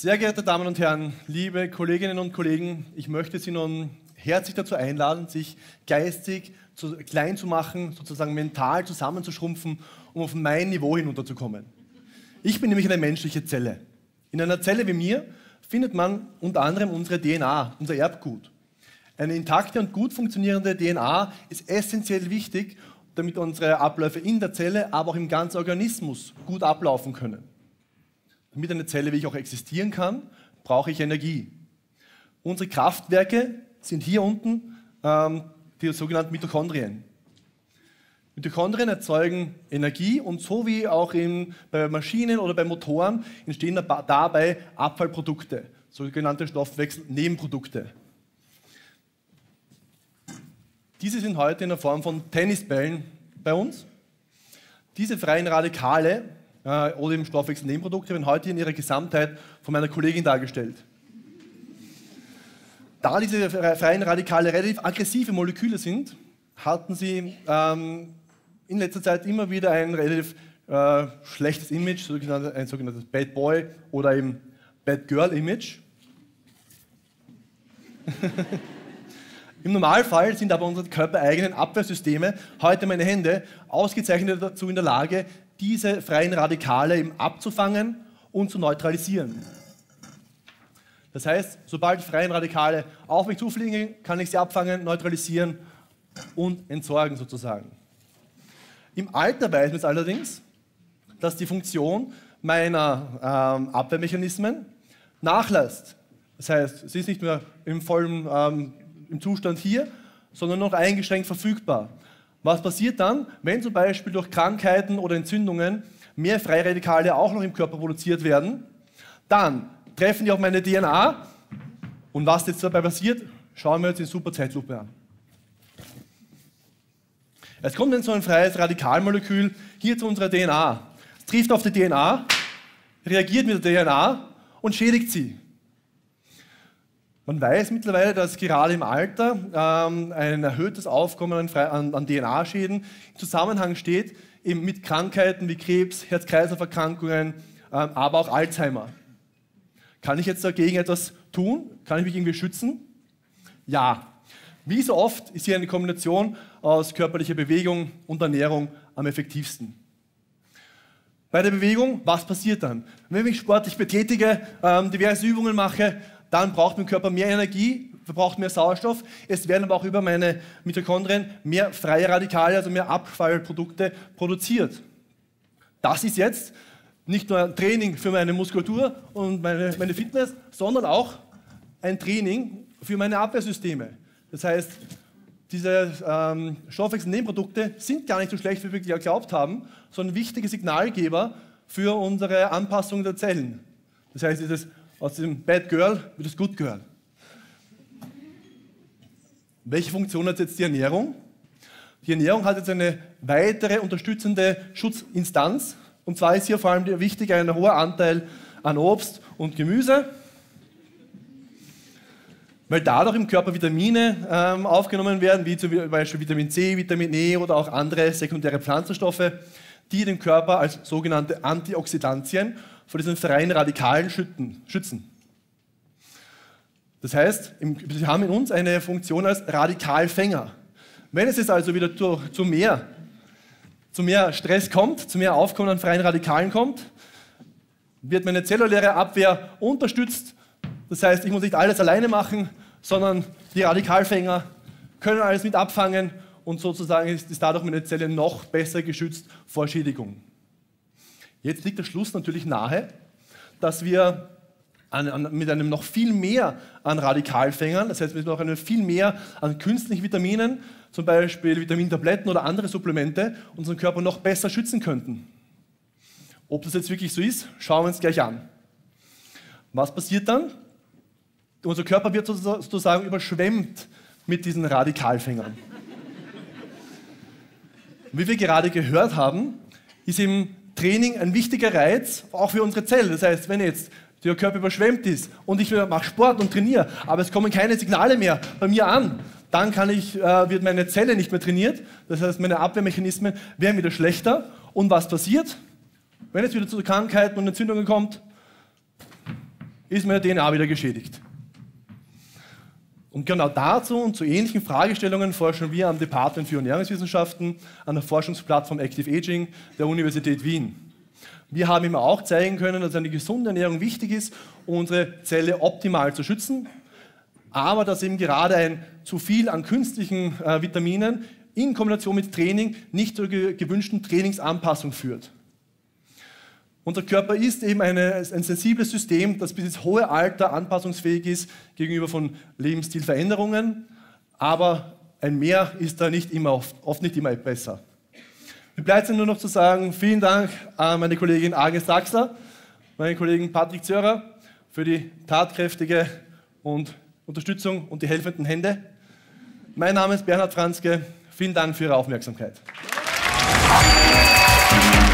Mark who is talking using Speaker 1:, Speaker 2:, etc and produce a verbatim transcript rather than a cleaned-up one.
Speaker 1: Sehr geehrte Damen und Herren, liebe Kolleginnen und Kollegen, ich möchte Sie nun herzlich dazu einladen, sich geistig zu, klein zu machen, sozusagen mental zusammenzuschrumpfen, um auf mein Niveau hinunterzukommen. Ich bin nämlich eine menschliche Zelle. In einer Zelle wie mir findet man unter anderem unsere D N A, unser Erbgut. Eine intakte und gut funktionierende D N A ist essentiell wichtig, damit unsere Abläufe in der Zelle, aber auch im ganzen Organismus gut ablaufen können. Damit eine Zelle wie ich auch existieren kann, brauche ich Energie. Unsere Kraftwerke sind hier unten ähm, die sogenannten Mitochondrien. Mitochondrien erzeugen Energie und so wie auch in, bei Maschinen oder bei Motoren entstehen dabei Abfallprodukte, sogenannte Stoffwechselnebenprodukte. Diese sind heute in der Form von Tennisbällen bei uns. Diese freien Radikale äh, oder eben Stoffwechselnebenprodukte werden heute in ihrer Gesamtheit von meiner Kollegin dargestellt. Da diese freien Radikale relativ aggressive Moleküle sind, hatten sie ähm, in letzter Zeit immer wieder ein relativ äh, schlechtes Image, ein sogenanntes Bad Boy oder eben Bad Girl Image. Im Normalfall sind aber unsere körpereigenen Abwehrsysteme, heute meine Hände, ausgezeichnet dazu in der Lage, diese freien Radikale eben abzufangen und zu neutralisieren. Das heißt, sobald die freien Radikale auf mich zufliegen, kann ich sie abfangen, neutralisieren und entsorgen sozusagen. Im Alter weiß man es allerdings, dass die Funktion meiner ähm, Abwehrmechanismen nachlässt. Das heißt, es ist nicht mehr im vollen ähm, im Zustand hier, sondern noch eingeschränkt verfügbar. Was passiert dann, wenn zum Beispiel durch Krankheiten oder Entzündungen mehr Freiradikale auch noch im Körper produziert werden? Dann treffen die auf meine D N A und was jetzt dabei passiert, schauen wir uns in super Zeitlupe an. Es kommt dann so ein freies Radikalmolekül hier zu unserer D N A. Es trifft auf die D N A, reagiert mit der D N A und schädigt sie. Man weiß mittlerweile, dass gerade im Alter ähm, ein erhöhtes Aufkommen an, an, an D N A-Schäden im Zusammenhang steht eben mit Krankheiten wie Krebs, Herz-Kreislauf-Erkrankungen, ähm, aber auch Alzheimer. Kann ich jetzt dagegen etwas tun? Kann ich mich irgendwie schützen? Ja. Wie so oft ist hier eine Kombination aus körperlicher Bewegung und Ernährung am effektivsten. Bei der Bewegung, was passiert dann? Wenn ich mich sportlich betätige, ähm, diverse Übungen mache, dann braucht mein Körper mehr Energie, verbraucht mehr Sauerstoff. Es werden aber auch über meine Mitochondrien mehr freie Radikale, also mehr Abfallprodukte produziert. Das ist jetzt nicht nur ein Training für meine Muskulatur und meine, meine Fitness, sondern auch ein Training für meine Abwehrsysteme. Das heißt, diese ähm, Stoffwechselnebenprodukte sind gar nicht so schlecht, wie wir geglaubt haben, sondern wichtige Signalgeber für unsere Anpassung der Zellen. Das heißt, dieses aus dem Bad Girl wird das Good Girl. Welche Funktion hat jetzt die Ernährung? Die Ernährung hat jetzt eine weitere unterstützende Schutzinstanz. Und zwar ist hier vor allem wichtig ein hoher Anteil an Obst und Gemüse, weil dadurch im Körper Vitamine ähm, aufgenommen werden, wie zum Beispiel Vitamin C, Vitamin E oder auch andere sekundäre Pflanzenstoffe, die den Körper als sogenannte Antioxidantien vor diesen freien Radikalen schützen. Das heißt, wir haben in uns eine Funktion als Radikalfänger. Wenn es jetzt also wieder zu, zu, mehr, zu mehr Stress kommt, zu mehr Aufkommen an freien Radikalen kommt, wird meine zelluläre Abwehr unterstützt. Das heißt, ich muss nicht alles alleine machen, sondern die Radikalfänger können alles mit abfangen und sozusagen ist, ist dadurch meine Zelle noch besser geschützt vor Schädigung. Jetzt liegt der Schluss natürlich nahe, dass wir an, an, mit einem noch viel mehr an Radikalfängern, das heißt mit noch einem viel mehr an künstlichen Vitaminen, zum Beispiel Vitamintabletten oder andere Supplemente, unseren Körper noch besser schützen könnten. Ob das jetzt wirklich so ist, schauen wir uns gleich an. Was passiert dann? Unser Körper wird sozusagen überschwemmt mit diesen Radikalfängern. Wie wir gerade gehört haben, ist im Training ein wichtiger Reiz, auch für unsere Zellen. Das heißt, wenn jetzt der Körper überschwemmt ist und ich mache Sport und trainiere, aber es kommen keine Signale mehr bei mir an, dann kann ich, äh, wird meine Zelle nicht mehr trainiert. Das heißt, meine Abwehrmechanismen werden wieder schlechter. Und was passiert? Wenn es wieder zu Krankheiten und Entzündungen kommt, ist meine D N A wieder geschädigt. Und genau dazu und zu ähnlichen Fragestellungen forschen wir am Department für Ernährungswissenschaften an der Forschungsplattform Active Aging der Universität Wien. Wir haben immer auch zeigen können, dass eine gesunde Ernährung wichtig ist, um unsere Zelle optimal zu schützen, aber dass eben gerade ein zu viel an künstlichen äh, Vitaminen in Kombination mit Training nicht zur ge gewünschten Trainingsanpassung führt. Unser Körper ist eben eine, ein sensibles System, das bis ins hohe Alter anpassungsfähig ist gegenüber von Lebensstilveränderungen, aber ein Mehr ist da nicht immer oft, oft nicht immer besser. Mir bleibt es nur noch zu sagen, vielen Dank an meine Kollegin Agnes Draxler, meinen Kollegen Patrick Zörer für die tatkräftige und Unterstützung und die helfenden Hände. Mein Name ist Bernhard Franzke, vielen Dank für Ihre Aufmerksamkeit.